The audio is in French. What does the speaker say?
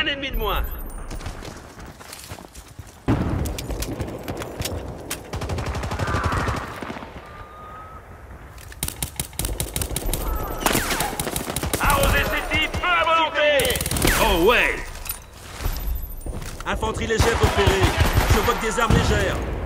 ennemi de moins. Arroser ces types, feu à volonté. Oh ouais! Infanterie légère repérée. Je vois que des armes légères.